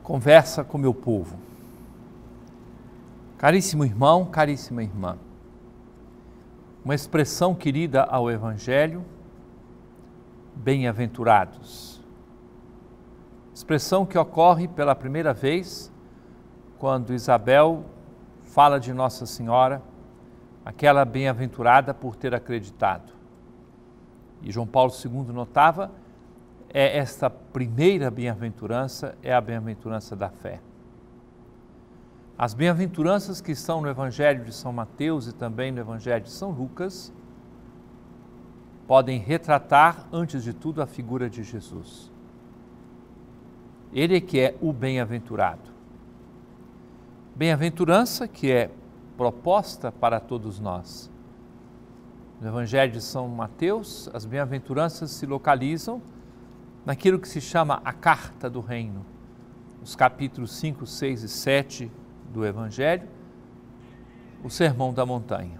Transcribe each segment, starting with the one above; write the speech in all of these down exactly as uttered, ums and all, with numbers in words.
Conversa com meu povo. Caríssimo irmão, caríssima irmã, uma expressão querida ao Evangelho, bem-aventurados. Expressão que ocorre pela primeira vez quando Isabel fala de Nossa Senhora, aquela bem-aventurada por ter acreditado. E João Paulo segundo notava, é esta primeira bem-aventurança, é a bem-aventurança da fé. As bem-aventuranças que estão no Evangelho de São Mateus e também no Evangelho de São Lucas podem retratar, antes de tudo, a figura de Jesus. Ele é que é o bem-aventurado. Bem-aventurança que é proposta para todos nós. No Evangelho de São Mateus, as bem-aventuranças se localizam naquilo que se chama a Carta do Reino, os capítulos cinco, seis e sete do Evangelho, o Sermão da Montanha.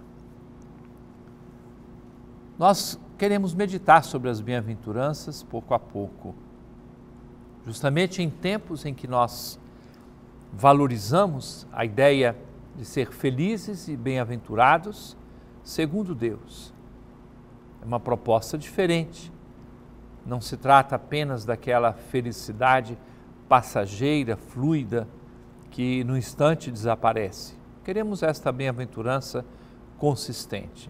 Nós queremos meditar sobre as bem-aventuranças pouco a pouco, justamente em tempos em que nós valorizamos a ideia de ser felizes e bem-aventurados segundo Deus. É uma proposta diferente. Não se trata apenas daquela felicidade passageira, fluida, que no instante desaparece. Queremos esta bem-aventurança consistente.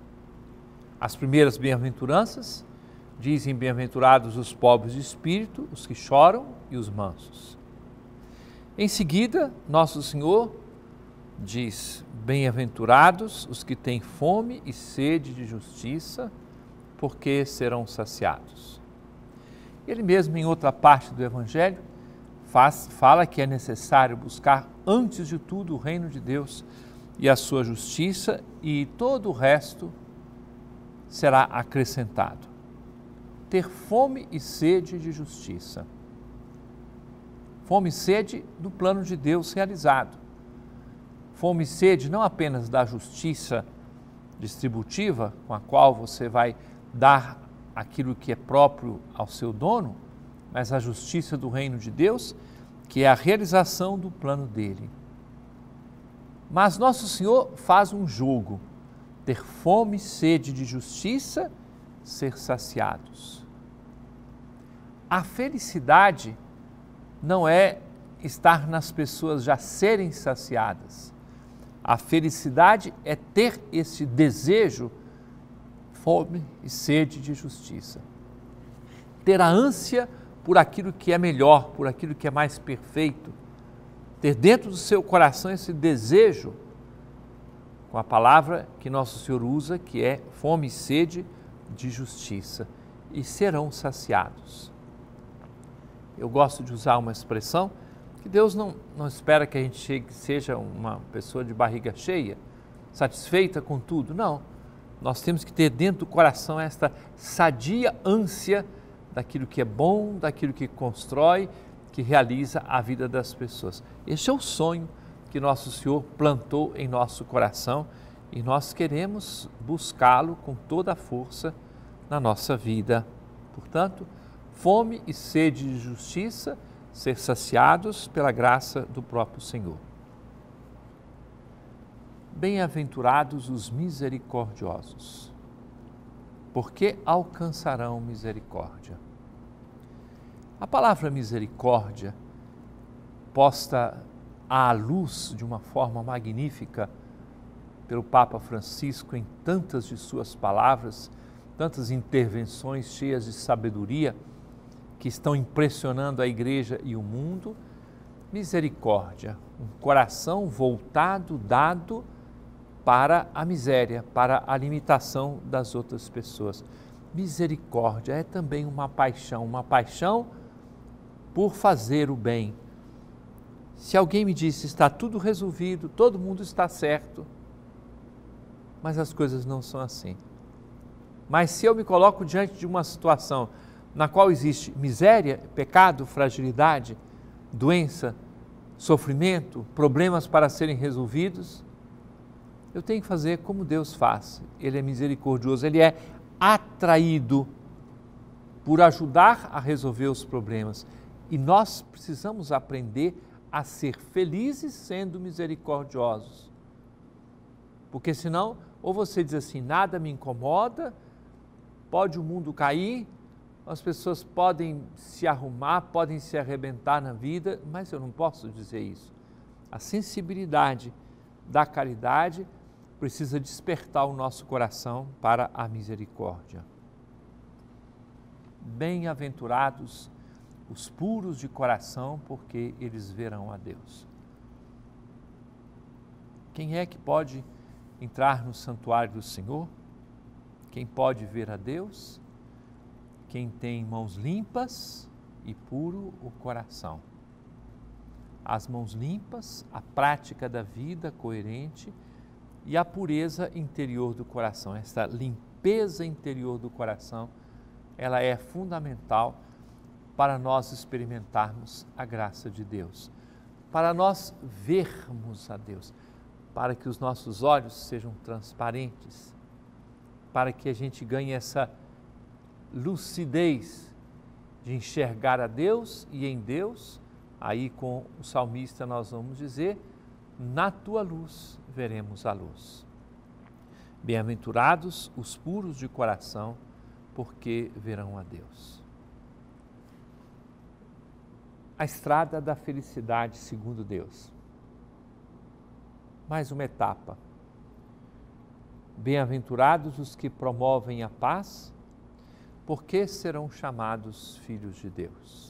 As primeiras bem-aventuranças dizem: bem-aventurados os pobres de espírito, os que choram e os mansos. Em seguida, Nosso Senhor diz: bem-aventurados os que têm fome e sede de justiça, porque serão saciados. Ele mesmo, em outra parte do Evangelho, faz, fala que é necessário buscar, antes de tudo, o reino de Deus e a sua justiça, e todo o resto será acrescentado. Ter fome e sede de justiça. Fome e sede do plano de Deus realizado. Fome e sede não apenas da justiça distributiva, com a qual você vai dar aquilo que é próprio ao seu dono, mas a justiça do reino de Deus, que é a realização do plano dele. Mas Nosso Senhor faz um jogo: ter fome e sede de justiça, ser saciados. A felicidade não é estar nas pessoas já serem saciadas. A felicidade é ter esse desejo, fome e sede de justiça. Ter a ânsia por aquilo que é melhor, por aquilo que é mais perfeito. Ter dentro do seu coração esse desejo, com a palavra que Nosso Senhor usa, que é fome e sede de justiça, e serão saciados. Eu gosto de usar uma expressão que Deus não, não espera que a gente chegue, seja uma pessoa de barriga cheia, satisfeita com tudo. Não. Nós temos que ter dentro do coração esta sadia ânsia daquilo que é bom, daquilo que constrói, que realiza a vida das pessoas. Este é o sonho que Nosso Senhor plantou em nosso coração e nós queremos buscá-lo com toda a força na nossa vida. Portanto, fome e sede de justiça, ser saciados pela graça do próprio Senhor. Bem-aventurados os misericordiosos, porque alcançarão misericórdia. A palavra misericórdia, posta à luz de uma forma magnífica pelo Papa Francisco em tantas de suas palavras, tantas intervenções cheias de sabedoria que estão impressionando a Igreja e o mundo. Misericórdia, um coração voltado, dado para a miséria, para a limitação das outras pessoas. Misericórdia é também uma paixão, uma paixão por fazer o bem. Se alguém me disse, está tudo resolvido, todo mundo está certo, mas as coisas não são assim. Mas se eu me coloco diante de uma situação na qual existe miséria, pecado, fragilidade, doença, sofrimento, problemas para serem resolvidos, eu tenho que fazer como Deus faz. Ele é misericordioso, Ele é atraído por ajudar a resolver os problemas. E nós precisamos aprender a ser felizes sendo misericordiosos. Porque senão, ou você diz assim, nada me incomoda, pode o mundo cair, as pessoas podem se arrumar, podem se arrebentar na vida, mas eu não posso dizer isso. A sensibilidade da caridade precisa despertar o nosso coração para a misericórdia. Bem-aventurados os puros de coração, porque eles verão a Deus. Quem é que pode entrar no santuário do Senhor? Quem pode ver a Deus? Quem tem mãos limpas e puro o coração. As mãos limpas, a prática da vida coerente e a pureza interior do coração. Essa limpeza interior do coração, ela é fundamental para nós experimentarmos a graça de Deus, para nós vermos a Deus, para que os nossos olhos sejam transparentes, para que a gente ganhe essa lucidez de enxergar a Deus e em Deus. Aí com o salmista nós vamos dizer, na tua luz veremos a luz. Bem-aventurados os puros de coração, porque verão a Deus. A estrada da felicidade segundo Deus. Mais uma etapa. Bem-aventurados os que promovem a paz, porque serão chamados filhos de Deus.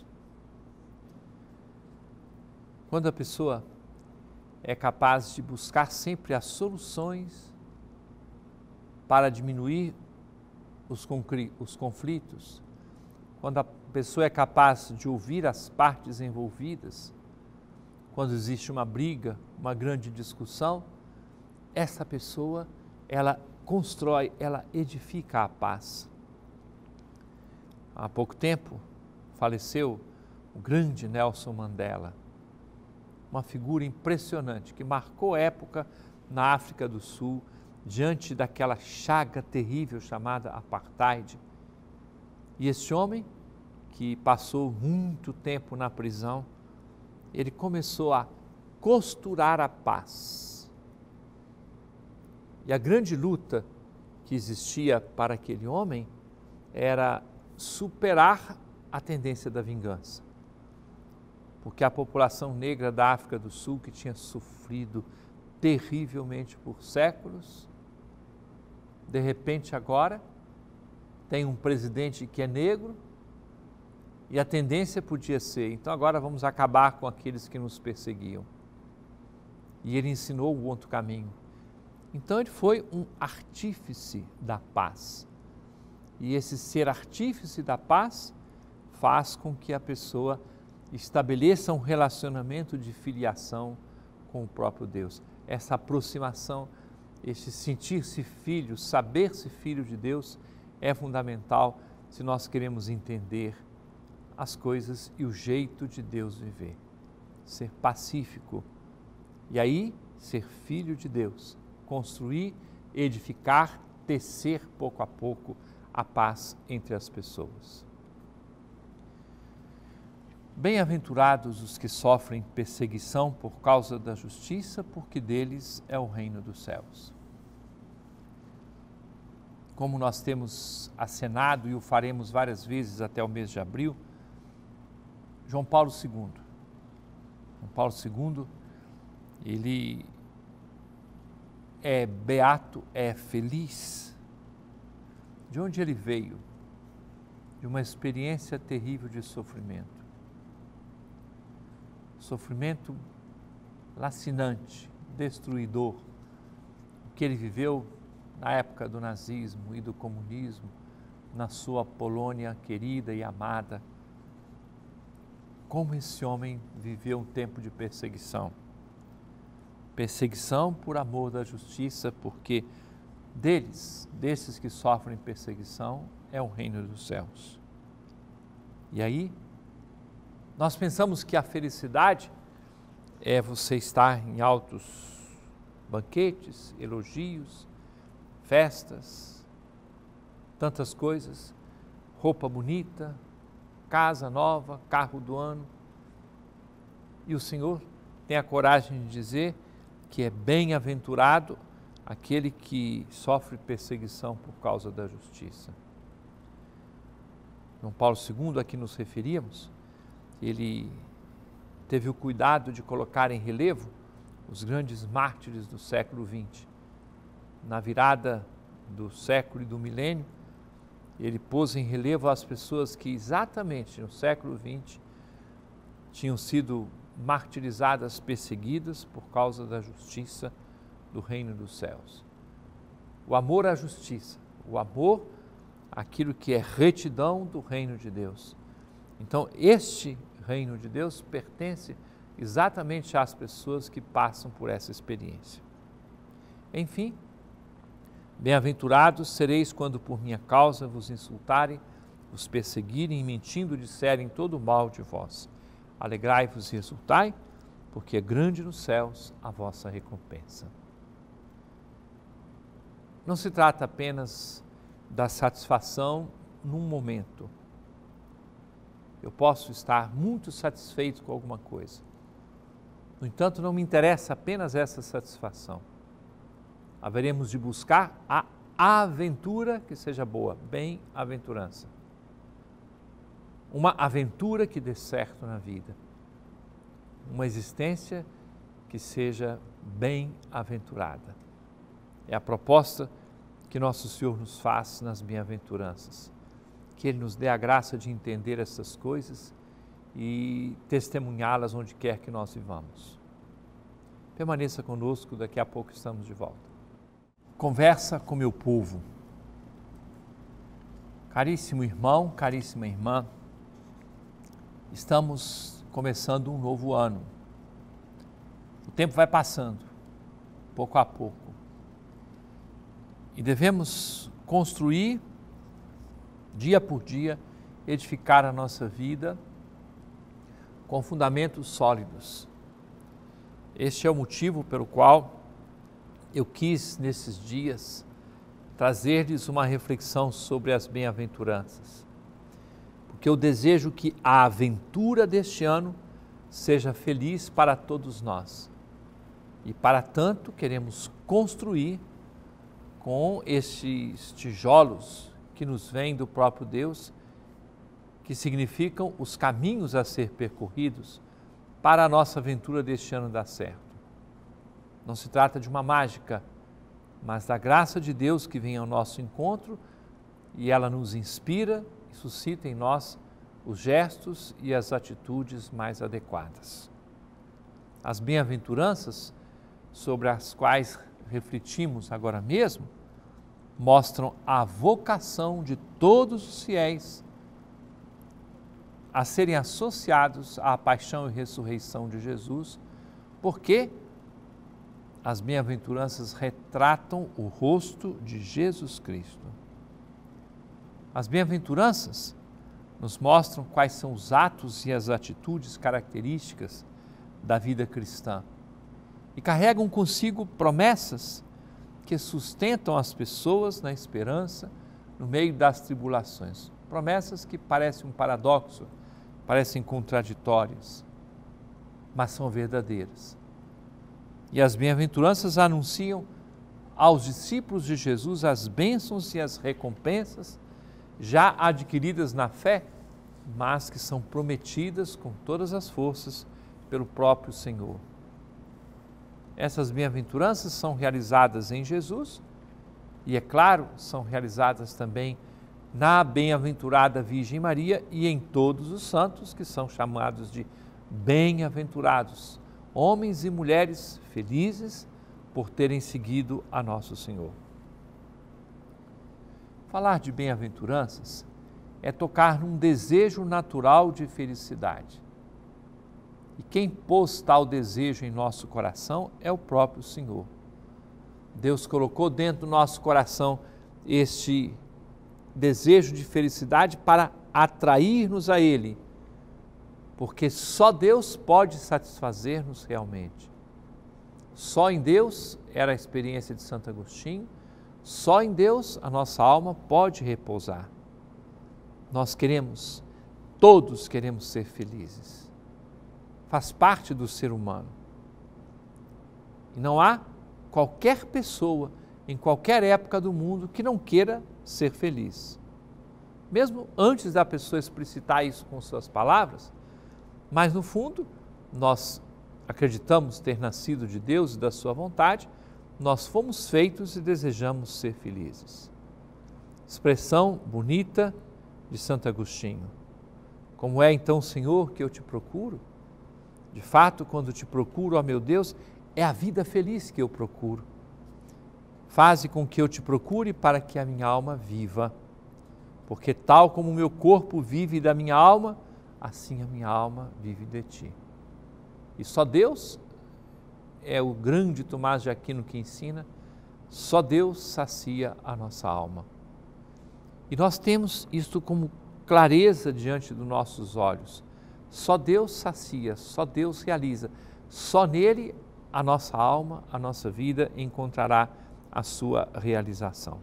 Quando a pessoa é capaz de buscar sempre as soluções para diminuir os conflitos, quando a pessoa é capaz de ouvir as partes envolvidas, quando existe uma briga, uma grande discussão, essa pessoa, ela constrói, ela edifica a paz. Há pouco tempo faleceu o grande Nelson Mandela, uma figura impressionante que marcou época na África do Sul, diante daquela chaga terrível chamada apartheid. E esse homem, que passou muito tempo na prisão, ele começou a costurar a paz. E a grande luta que existia para aquele homem era superar a tendência da vingança. Porque a população negra da África do Sul, que tinha sofrido terrivelmente por séculos, de repente agora tem um presidente que é negro e a tendência podia ser, então agora vamos acabar com aqueles que nos perseguiam. E ele ensinou o outro caminho. Então ele foi um artífice da paz. E esse ser artífice da paz faz com que a pessoa estabeleça um relacionamento de filiação com o próprio Deus. Essa aproximação, esse sentir-se filho, saber-se filho de Deus é fundamental se nós queremos entender as coisas e o jeito de Deus viver. Ser pacífico e aí ser filho de Deus, construir, edificar, tecer pouco a pouco a paz entre as pessoas. Bem-aventurados os que sofrem perseguição por causa da justiça, porque deles é o reino dos céus. Como nós temos acenado e o faremos várias vezes até o mês de abril, João Paulo segundo. João Paulo segundo, ele é beato, é feliz. De onde ele veio? De uma experiência terrível de sofrimento. Sofrimento lacinante, destruidor, que ele viveu na época do nazismo e do comunismo, na sua Polônia querida e amada. Como esse homem viveu um tempo de perseguição. Perseguição por amor da justiça, porque deles, desses que sofrem perseguição, é o reino dos céus. E aí, nós pensamos que a felicidade é você estar em altos banquetes, elogios, festas, tantas coisas, roupa bonita, casa nova, carro do ano. E o Senhor tem a coragem de dizer que é bem-aventurado aquele que sofre perseguição por causa da justiça. João Paulo segundo, a que nos referíamos, ele teve o cuidado de colocar em relevo os grandes mártires do século vinte. Na virada do século e do milênio, ele pôs em relevo as pessoas que exatamente no século vinte tinham sido martirizadas, perseguidas por causa da justiça do reino dos céus. O amor à justiça, o amor àquilo que é retidão do reino de Deus. Então, este reino de Deus pertence exatamente às pessoas que passam por essa experiência. Enfim, bem-aventurados sereis quando por minha causa vos insultarem, vos perseguirem e mentindo disserem todo o mal de vós. Alegrai-vos e exultai, porque é grande nos céus a vossa recompensa. Não se trata apenas da satisfação num momento. Eu posso estar muito satisfeito com alguma coisa. No entanto, não me interessa apenas essa satisfação. Haveremos de buscar a aventura que seja boa, bem-aventurança. Uma aventura que dê certo na vida. Uma existência que seja bem-aventurada. É a proposta que nosso Senhor nos faz nas bem-aventuranças. Que Ele nos dê a graça de entender essas coisas e testemunhá-las onde quer que nós vivamos. Permaneça conosco, daqui a pouco estamos de volta. Conversa com meu povo. Caríssimo irmão, caríssima irmã, estamos começando um novo ano. O tempo vai passando, pouco a pouco. E devemos construir, dia por dia, edificar a nossa vida com fundamentos sólidos. Este é o motivo pelo qual eu quis, nesses dias, trazer-lhes uma reflexão sobre as bem-aventuranças. Porque eu desejo que a aventura deste ano seja feliz para todos nós. E para tanto, queremos construir com estes tijolos que nos vêm do próprio Deus, que significam os caminhos a ser percorridos para a nossa aventura deste ano dar certo. Não se trata de uma mágica, mas da graça de Deus que vem ao nosso encontro e ela nos inspira e suscita em nós os gestos e as atitudes mais adequadas. As bem-aventuranças, sobre as quais refletimos agora mesmo, mostram a vocação de todos os fiéis a serem associados à paixão e ressurreição de Jesus, porque as bem-aventuranças retratam o rosto de Jesus Cristo. As bem-aventuranças nos mostram quais são os atos e as atitudes características da vida cristã e carregam consigo promessas que sustentam as pessoas na esperança no meio das tribulações. Promessas que parecem um paradoxo, parecem contraditórias, mas são verdadeiras. E as bem-aventuranças anunciam aos discípulos de Jesus as bênçãos e as recompensas já adquiridas na fé, mas que são prometidas com todas as forças pelo próprio Senhor. Essas bem-aventuranças são realizadas em Jesus e, é claro, são realizadas também na bem-aventurada Virgem Maria e em todos os santos que são chamados de bem-aventurados, homens e mulheres felizes por terem seguido a Nosso Senhor. Falar de bem-aventuranças é tocar num desejo natural de felicidade. E quem pôs tal desejo em nosso coração é o próprio Senhor. Deus colocou dentro do nosso coração este desejo de felicidade para atrair-nos a Ele, porque só Deus pode satisfazer-nos realmente. Só em Deus, era a experiência de Santo Agostinho, só em Deus a nossa alma pode repousar. Nós queremos Todos queremos ser felizes. Faz parte do ser humano. E não há qualquer pessoa, em qualquer época do mundo, que não queira ser feliz. Mesmo antes da pessoa explicitar isso com suas palavras, mas no fundo, nós acreditamos ter nascido de Deus e da sua vontade, nós fomos feitos e desejamos ser felizes. Expressão bonita de Santo Agostinho. Como é então, Senhor, que eu te procuro? De fato, quando te procuro, ó meu Deus, é a vida feliz que eu procuro. Faze com que eu te procure para que a minha alma viva. Porque tal como o meu corpo vive da minha alma, assim a minha alma vive de ti. E só Deus, é o grande Tomás de Aquino que ensina, só Deus sacia a nossa alma. E nós temos isto como clareza diante dos nossos olhos. Só Deus sacia, só Deus realiza, só nele a nossa alma, a nossa vida encontrará a sua realização.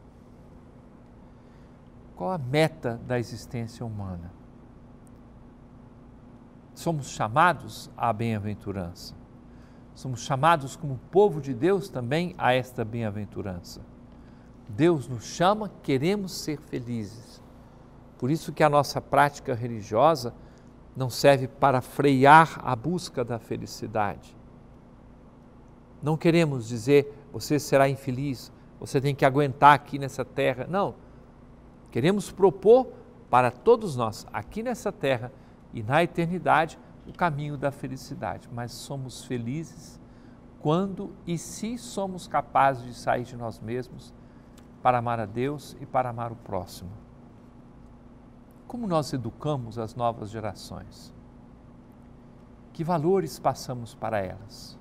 Qual a meta da existência humana? Somos chamados à bem-aventurança. Somos chamados como povo de Deus também a esta bem-aventurança. Deus nos chama, queremos ser felizes. Por isso que a nossa prática religiosa não serve para frear a busca da felicidade. Não queremos dizer, você será infeliz, você tem que aguentar aqui nessa terra. Não. Queremos propor para todos nós, aqui nessa terra e na eternidade, o caminho da felicidade. Mas somos felizes quando e se somos capazes de sair de nós mesmos para amar a Deus e para amar o próximo. Como nós educamos as novas gerações? Que valores passamos para elas?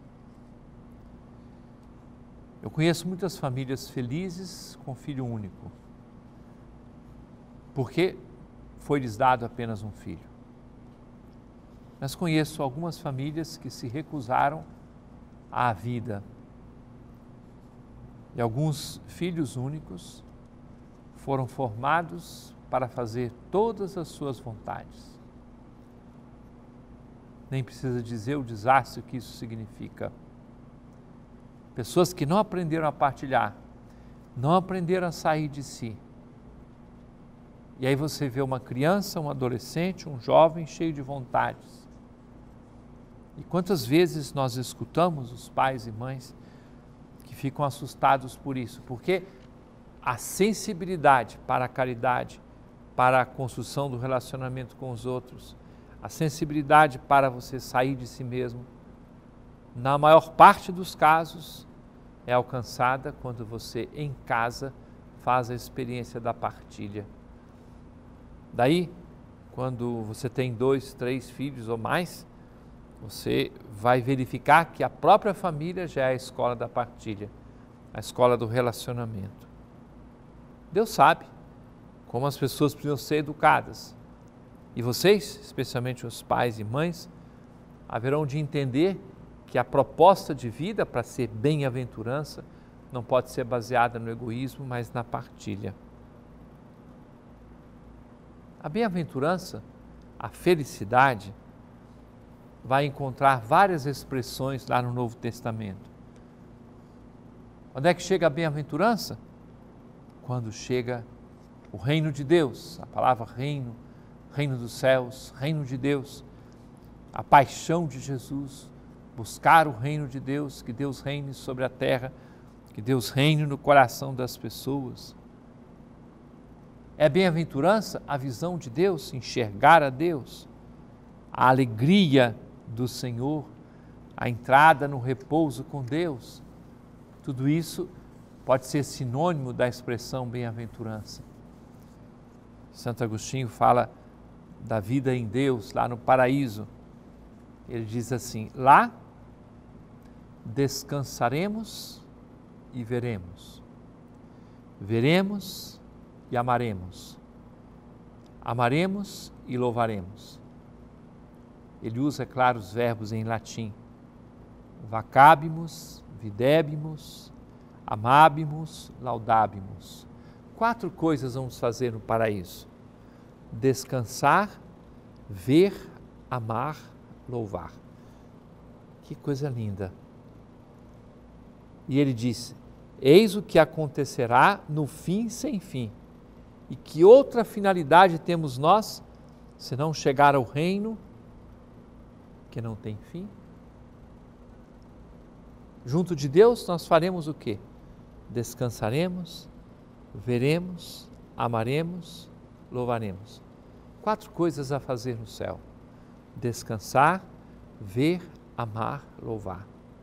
Eu conheço muitas famílias felizes com filho único, porque foi-lhes dado apenas um filho. Mas conheço algumas famílias que se recusaram à vida. E alguns filhos únicos foram formados para fazer todas as suas vontades. Nem precisa dizer o desastre que isso significa. Pessoas que não aprenderam a partilhar, não aprenderam a sair de si. E aí você vê uma criança, um adolescente, um jovem cheio de vontades. E quantas vezes nós escutamos os pais e mães que ficam assustados por isso, porque a sensibilidade para a caridade, para a construção do relacionamento com os outros, a sensibilidade para você sair de si mesmo, na maior parte dos casos, é alcançada quando você, em casa, faz a experiência da partilha. Daí, quando você tem dois, três filhos ou mais, você vai verificar que a própria família já é a escola da partilha, a escola do relacionamento. Deus sabe como as pessoas precisam ser educadas. E vocês, especialmente os pais e mães, haverão de entender que a proposta de vida para ser bem-aventurança não pode ser baseada no egoísmo, mas na partilha. A bem-aventurança, a felicidade, vai encontrar várias expressões lá no Novo Testamento. Onde é que chega a bem-aventurança? Quando chega o reino de Deus, a palavra reino, reino dos céus, reino de Deus, a paixão de Jesus, buscar o reino de Deus, que Deus reine sobre a terra, que Deus reine no coração das pessoas. É bem-aventurança a visão de Deus, enxergar a Deus, a alegria do Senhor, a entrada no repouso com Deus. Tudo isso pode ser sinônimo da expressão bem-aventurança. Santo Agostinho fala da vida em Deus, lá no paraíso. Ele diz assim: lá descansaremos e veremos. Veremos e amaremos. Amaremos e louvaremos. Ele usa, é claro, os verbos em latim. Vacabimus, videbimus, amabimus, laudabimus. Quatro coisas vamos fazer no paraíso: descansar, ver, amar, louvar. Que coisa linda! E ele disse: eis o que acontecerá no fim sem fim. E que outra finalidade temos nós, se não chegar ao reino que não tem fim? Junto de Deus nós faremos o quê? Descansaremos, veremos, amaremos, louvaremos. Quatro coisas a fazer no céu: descansar, ver, amar, louvar.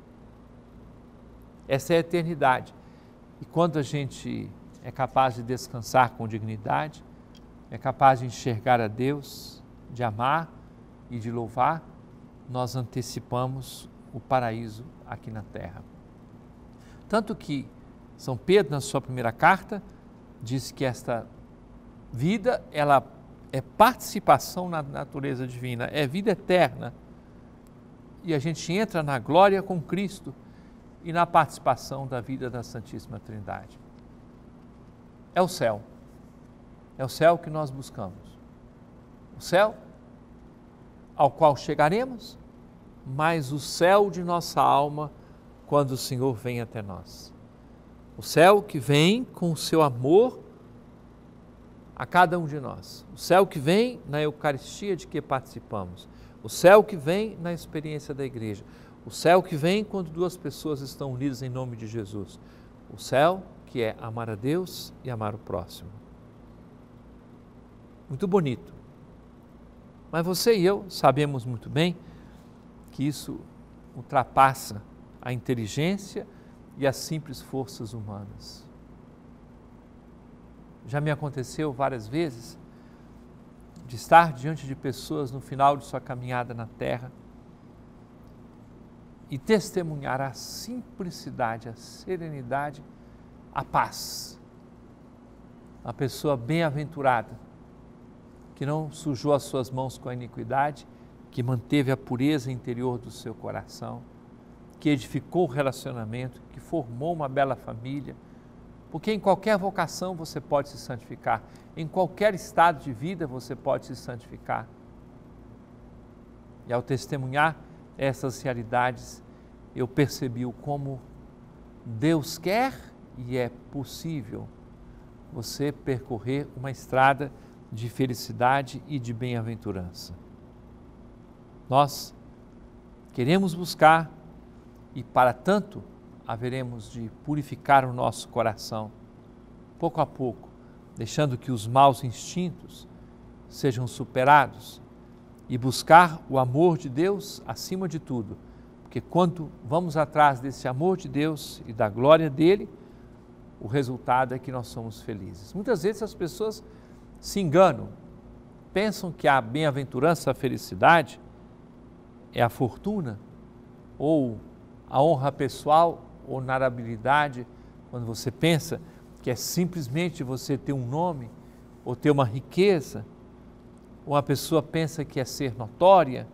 Essa é a eternidade. E quando a gente é capaz de descansar com dignidade, é capaz de enxergar a Deus, de amar e de louvar, nós antecipamos o paraíso aqui na terra. Tanto que São Pedro, na sua primeira carta, diz que esta vida, ela é participação na natureza divina, é vida eterna. E a gente entra na glória com Cristo e na participação da vida da Santíssima Trindade. É o céu. É o céu que nós buscamos. O céu ao qual chegaremos, mas o céu de nossa alma quando o Senhor vem até nós. O céu que vem com o seu amor a cada um de nós. O céu que vem na Eucaristia de que participamos. O céu que vem na experiência da igreja. O céu que vem quando duas pessoas estão unidas em nome de Jesus. O céu que é amar a Deus e amar o próximo. Muito bonito. Mas você e eu sabemos muito bem que isso ultrapassa a inteligência e as simples forças humanas. Já me aconteceu várias vezes de estar diante de pessoas no final de sua caminhada na terra e testemunhar a simplicidade, a serenidade, a paz. Uma pessoa bem-aventurada, que não sujou as suas mãos com a iniquidade, que manteve a pureza interior do seu coração, que edificou o relacionamento, que formou uma bela família, porque em qualquer vocação você pode se santificar, em qualquer estado de vida você pode se santificar. E ao testemunhar essas realidades, eu percebi o como Deus quer e é possível você percorrer uma estrada de felicidade e de bem-aventurança. Nós queremos buscar e para tanto haveremos de purificar o nosso coração, pouco a pouco, deixando que os maus instintos sejam superados e buscar o amor de Deus acima de tudo, porque quando vamos atrás desse amor de Deus e da glória dele, o resultado é que nós somos felizes. Muitas vezes as pessoas se enganam, pensam que a bem-aventurança, a felicidade é a fortuna ou a honra pessoal, honorabilidade, quando você pensa que é simplesmente você ter um nome ou ter uma riqueza, ou a pessoa pensa que é ser notória,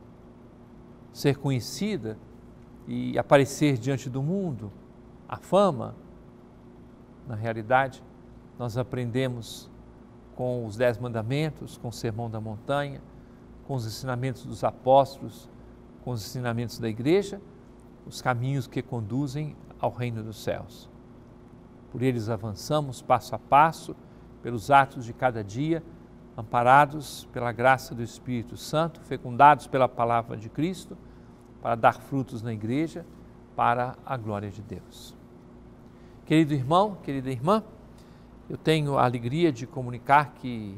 ser conhecida e aparecer diante do mundo, a fama. Na realidade, nós aprendemos com os Dez Mandamentos, com o Sermão da Montanha, com os ensinamentos dos apóstolos, com os ensinamentos da igreja, os caminhos que conduzem ao reino dos céus. Por eles avançamos passo a passo, pelos atos de cada dia, amparados pela graça do Espírito Santo, fecundados pela palavra de Cristo, para dar frutos na igreja, para a glória de Deus. Querido irmão, querida irmã, eu tenho a alegria de comunicar que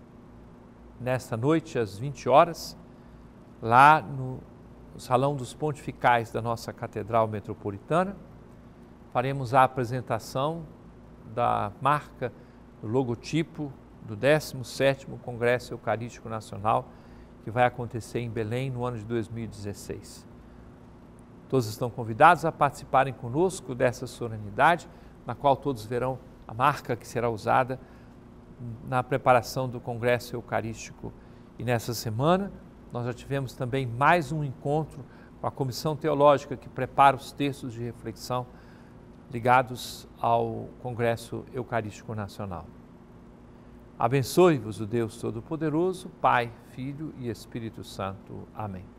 nesta noite, às vinte horas, lá no Salão dos Pontificais da nossa Catedral Metropolitana, faremos a apresentação da marca, do logotipo do décimo sétimo Congresso Eucarístico Nacional, que vai acontecer em Belém no ano de dois mil e dezesseis. Todos estão convidados a participarem conosco dessa solenidade, na qual todos verão a marca que será usada na preparação do Congresso Eucarístico. E nessa semana, nós já tivemos também mais um encontro com a Comissão Teológica que prepara os textos de reflexão ligados ao Congresso Eucarístico Nacional. Abençoe-vos o Deus Todo-Poderoso, Pai, Filho e Espírito Santo. Amém.